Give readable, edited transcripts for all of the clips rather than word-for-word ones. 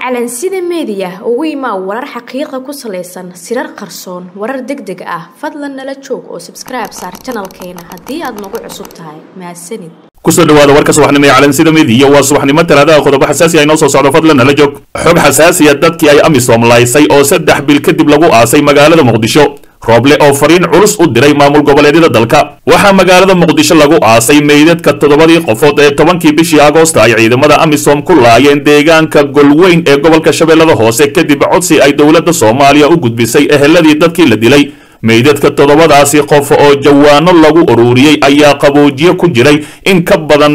calansida media ugu imaa warar xaqiiqo ku saleysan sirar qarsoon warar degdeg ah fadlan nala joog oo subscribe saar channelkeena hadii aad nagu cusub tahay mahadsanid kusoo dhawaada warka subaxnimo ee calansida media waa subaxnimo talaada qodobo xasaasi ah inoo soo socdo fadlan nala joog xog xasaasi ah dadkii ay amisom laysay oo 3 bil kadib lagu aasay magaalada muqdisho rooble oo fariin culus u diray maamul goboleedyada dalka waxa magaalada muqdisho lagu aasay meydadka 7 qofood ee 10kii bishii Agoosto ay ciidamada amisom ku laayeen deegaanka golweyn ee gobolka shabeellada hoose kadib codsi ay dawladda Soomaaliya u gudbisay eheladii dadkii la dilay meydadka 7daasi qof oo jawaano lagu ururiyay ayaa qaboojiye ku jiray in ka badan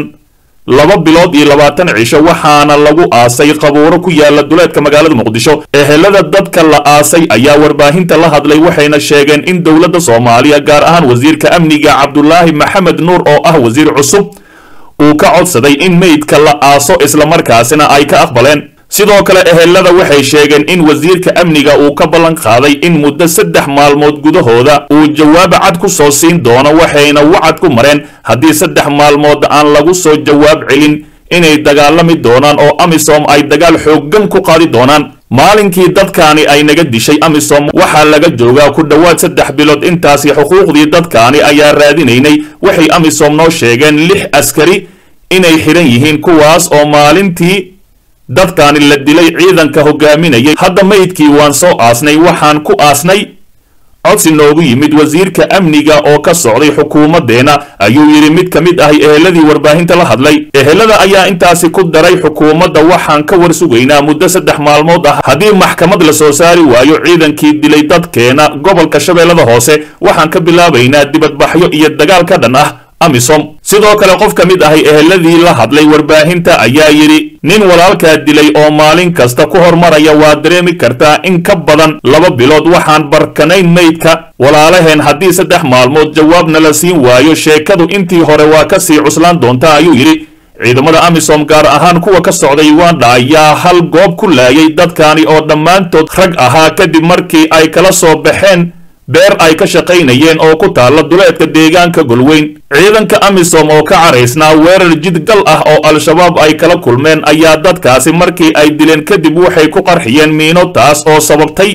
2 bilood iyo 20 cisho waxaana lagu aasay qabuuro ku yaala duleedka magaalada muqdisho ehelada dadka la aasay ayaa warbaahinta la hadlay waxayna sheegeen in dawladda Soomaaliya gaar ahaan wasiirka amniga Cabdullaahi Maxamed Nuur oo ah wasiir cusub uu ka codsaday in meydka la aaso isla markaasina ay ka aqbaleen sidoo kale ehelada waxay sheegeen in wasiirka amniga uu ka ballan qaaday in muddo 3 maalmood gudahooda uu jawaab cad ku soo siin doono waxayna wacad ku mareen haddii 3 maalmood aan lagu soo jawaab celin inay dagaalami doonaan oo amisom ay dagaal xooggan ku qaadi doonaan maalinkii dadkaani ay naga dishay amisom waxa laga joogaa ku dhawaad 3 bilood intaasi xuquuqdii dadkaani ayaa raadinaynay waxay amisom noo sheegeen 6 askari inay xiran yihiin kuwaas oo maalintii dadkaani la dilay ciidanka hogaaminayay hadda meydkii waan soo aasnay waxaan ku aasnay codsi noogu yimid wasiirka amniga oo ka socday xukuumadeena ayuu yiri mid ka mid ah eheladii warbaahinta la hadlay ehelada ayaa intaasi ku daray xukuumadda waxaan ka warsugaynaa muddo 3 maalmood ah haddii maxkamad la soo saari waayo ciidankii dilay dadkeena gobolka shabeellada hoose waxaan ka bilaabaynaa dibadbaxyo iyo dagaal ka dhan ah amisom sidoo kale qof ka mid ah eheladii la hadlay warbaahinta ayaa yiri nin walaalka dilay oo maalin kasta ku hormaraya waa dareemi kartaa in ka badan 2 bilood waxaan barkanayn meydka walaalaheen haddii 3 maalmood jawaabna la siin waayo sheekadu intii hore waa ka sii cuslaan doontaa ayuu yiri ciidamada amisom gaar ahaan kuwa ka socday Uganda ayaa hal goob ku laayay dadkaani oo dhammaantood rag ahaa kadib markii ay kala soo baxeen beer ay ka shaqaynayeen oo ku taala duleedka deegaanka golweyn ciidanka amisom oo ka caraysnaa weerar jidgal ah oo al-shabaab ay kala kulmeen ayaa dadkaasi markii ay dileen kadib waxay ku qarxiyeen miino taas oo sababtay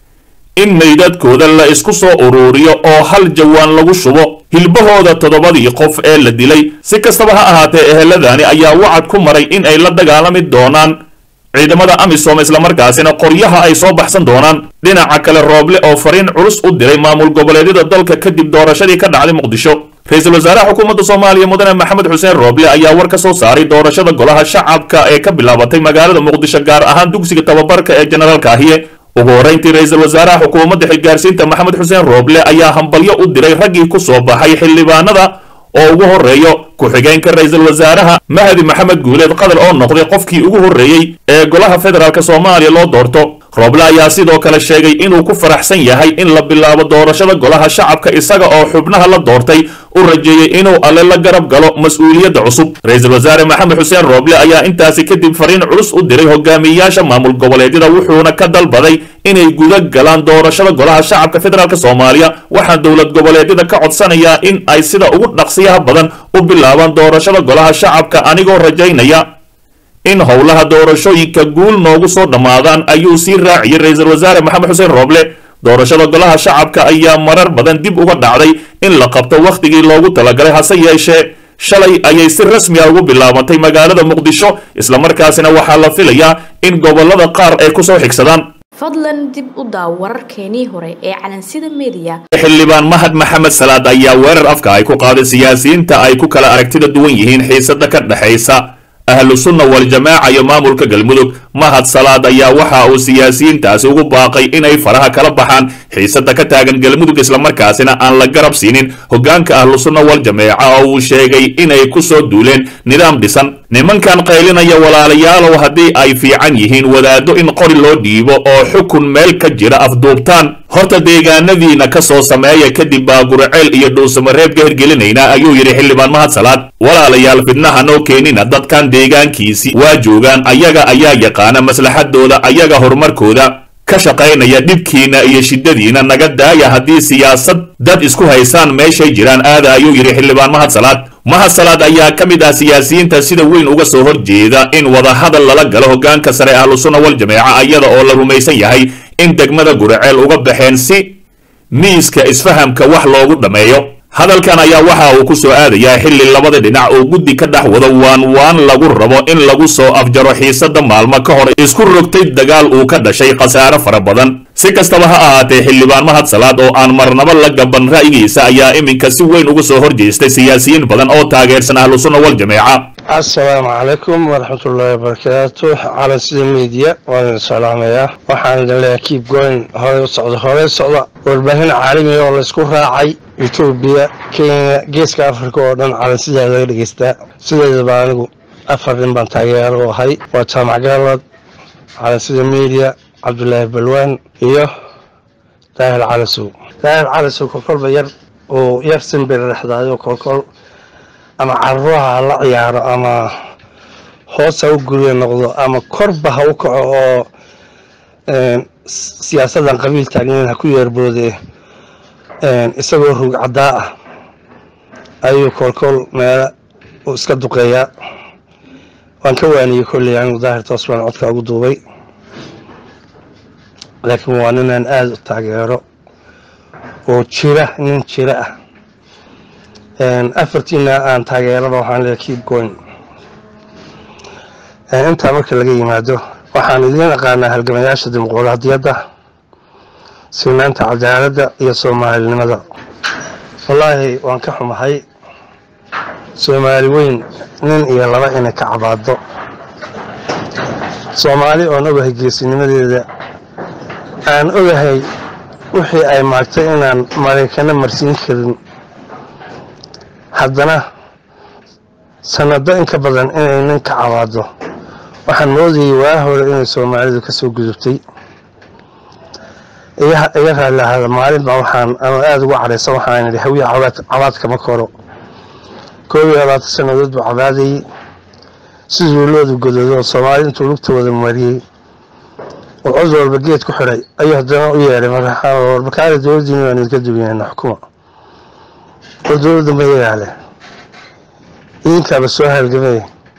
in meydadkooda la isku soo ururiyo oo hal jawaan lagu shubo hilbahooda 7 qof ee la dilay si kastaba ha ahaatee eheladani ayaa wacad ku maray in ay la dagaalami doonaan ciidamada amisom isla markaasina qoryaha ay soo baxsan doonaan dhinaca kale rooble oo fariin culus u diray maamul goboleedyada dalka kadib doorashadii ka dhacday muqdisho ra'iisul wasaaraha xukuumadda Soomaaliya mudane Maxamed Xuseen Rooble ayaa war ka soo saaray doorashada golaha shacabka ee ka bilaabatay magaalada muqdisho gaar ahaan dugsiga tababarka ee generaalka ahiye ugu horeyntii ra'iisul wasaaraha xukuumadda xilgaarsiinta Maxamed Xuseen Rooble ayaa hambalyo u diray raggii ku soo baxay xildhibaanada oo ugu horeeyo ku-xigeenka ra'iisul wasaaraha Mahdi Maxamed Guuleed qadar oo noqday qofkii ugu horeeyay ee golaha federaalka Soomaaliya loo doorto Rooble ayaa sidoo kale sheegay inuu ku faraxsan yahay in la bilaabo doorashada golaha shacabka isaga oo xubnaha la doortay u rajeeyay inuu alle la garab galo mas'uuliyadda cusub ra'iisul wasaare Maxamed Xuseen Rooble ayaa intaasi kadib fariin culus u diray hogaamiyayaasha maamul goboleedyada wuxuuna ka dalbaday inay guda galaan doorashada golaha shacabka federaalka Soomaaliya waxaan dawlad goboleedyada ka codsanayaa in ay sida ugu dhaqsiyaha badan u bilaabaan doorashada golaha shacabka anigoo rajaynaya in howlaha doorashooyinka guul noogu soo dhamaadaan ayuu sii raaciyay ra'iisul wasaare Maxamed Xuseen Rooble doorashada golaha shacabka ayaa marar badan dib uga dhacday in la qabto waqtigii loogu talagalay hase yeeshee shalay ayay si rasmi ah ugu bilaabantay magaalada muqdisho isla markaasina waxaa la filayaa in gobolada qaar ay ku soo xigsadaan fadlan dib u daaw wararkeenii hore ee calansida media xildhibaan Mahad Maxamed Salaad ayaa weerar afka ay ku qaaday siyaasiyiinta ay ku kala aragtida duwan yihiin xiisada ka dhaxaysa ahlu sunna wal jamaa iyo maamulka galmudug Mahad Salaad ayaa waxa uu siyaasiyiintaasi ugu baaqay inay faraha kala baxaan xiisada ka taagan galmudug isla markaasina aan la garab siinin hogaanka ahlu sunna wal jamaa oo uu sheegay inay ku soo duuleen nidaam dhisan nimankan qaylinaya walaalayaalow haddii ay fiican yihiin wadaado in qori loo dhiibo oo xukun meel ka jira afduubtaan horta deegaanadiina ka soo sameeya kadib baa Gurceel iyo Dhuusamareeb gaargelinayna ayuu yiri xildhibaan Mahad Salaad walaalayaal fidnaha noo keenina dadkan deegaankiisi waa joogaan ayaga ayaa yaqaana maslaxadooda ayaga horumarkooda ka shaqaynaya dhibkiina iyo shidadiina naga daaya haddii siyaasad dad isku haysaan meeshay jiraan aada ayuu yidhi xildhibaan mahad salaad. mahad salaad ayaa ka mid ah siyaasiyiinta sida weyn uga soo horjeeda in wadahadal lala galo hoggaanka sare ahlusunna wal jameeca iyada oo la rumaysan yahay in degmada Guriceel uga baxeen si miiska isfahamka wax loogu dhameeyo. hadalkan ayaa waxa uu ku soo aadayaa xilli labada dhinac oo guddi ka dhex wada waan lagu rabo in lagu soo afjaro xiisada maalmo ka hor isku rogtay dagaal uu ka dhashay khasaare fara badan. si kastaba ha ahaatee xildhibaan mahad salaad oo aan marnaba la gaban ra'yigiisa ayaa iminka si weyn uga soo horjeestay siyaasiyiin badan oo taageersan ahlusunna wal jameeca. السلام عليكم ورحمة الله وبركاته على سيد ميديا وانا سلامية وحان لله كيب جوين هاي الصعدة والبهن عالمي والله سكور راعي يوتيوبيا كينيا جيسك أفريقيا ودن على سيد غير جيستا سيد بانقو أفرين بانتاير وهاي وتامع قالت على سيد ميديا عبد الله بلوان إيوه تاهل على سوق كل بير ويرسم بالرحلة وكل ama carruha la ciyaaro ama hoos u guriga noqdo ama korba ha u kaco oo siyaasadan qabiil taagnayn ku yeerboode isagoo rug cadaa ah ayuu kolkol meel uu iska duqeeya waan ka waaniyay kulli aan daahir toosban codka ugu duubay laakiin waa nin aad u taageero oo nin jira ah afartiina aan taageerada waxaan leeyahay keep going. inta marka laga yimaado waxaan idin aqaanaa halgamayaasha dimuqraadiyadda sinaanta cadaaladda iyo Soomaalinimada. wallaahi waan ka xumahay Soomaali weyn nin iyo laba inay ka cabaado Soomaali oo ogahay geesinimadeeda aan ogahay wixii ay maagtay inaan Mareykanna marsiin karin haddana sanado in ka badan inay nin ka cawaado waxaan moodayay waa hore inay Soomaalidu ka soo gudubtay iyaga raalaha maalin baa waxaan aad ugu careysan waxaan idhi hawiye cawaad kama koro 20 sanadood buu cabaaday sidoo loodu godoodo Soomaali intuu lugtooda mariyay oo cod walba geed ku xiray ayuu haddana u yeeray madaxa warbakaada dowladdiina aan ka duwayna xukuumadda ودول دمية عليه إنك بسؤال جميل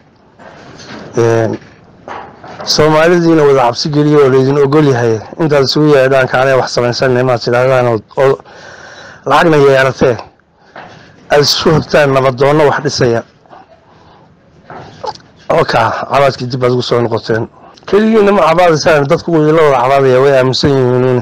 Soomaali diina wada cabsi geliyo oo leedin ogol yahay inta soo yeedaan ka aanay wax sameeysan ma tiradaan oo lacagna yeelatay ay soo hortaan nabadoono wax dhisaya oo ka cabaadkii dib ugu soo noqoteen kaliya ma cabaadaysan dadku way la wada cabaadaya way aaminsan yihiin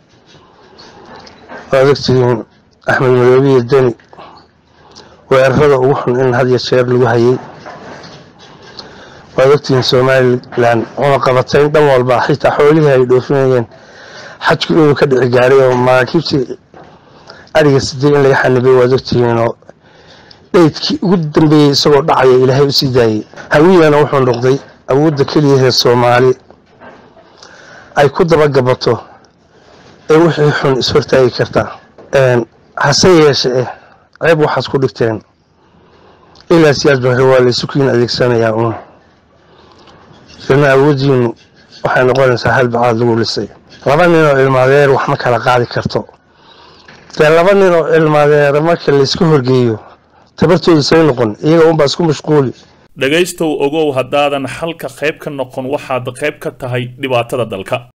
adagtiin Axmed Madoobe Deni weerarada ugu xun in had iyo jeer lagu hayay wadagtiin Somaliland oo qabatay dhan walba xitaa xoolihi ay dhoofinayeen xajku inuu ka dhici gaaray oo maraakiibtii ariga sidii in laga xanibay wadagtiin oo dheedkii ugu dambeeyay isagoo dhacay Ilaahay u sii daayay hawiyana wuxuu noqday awoodda kaliya ee Soomaali ay ku daba gabato ee wixii xun ishortaagi karta hase yeeshee ayb waxaad ku dhigteen ilaa siyaasad waa la sukiin adeegsanaya sina awoodiin waxay noqonaysaa hal baad lagu lisay laba nin oo ilmaadeer wax ma kala qaadi karto laba nin oo ilmaadeer marka la isku horgeeyo tabartooda say noqon iyaga un baa isku mashquuli dhagaystow ogow haddaadan halka qayb ka noqon waxaad qayb ka tahay dhibaatada dalka.